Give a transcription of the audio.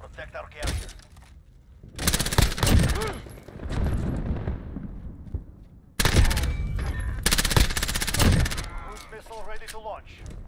Protect our carrier. Cruise missile ready to launch.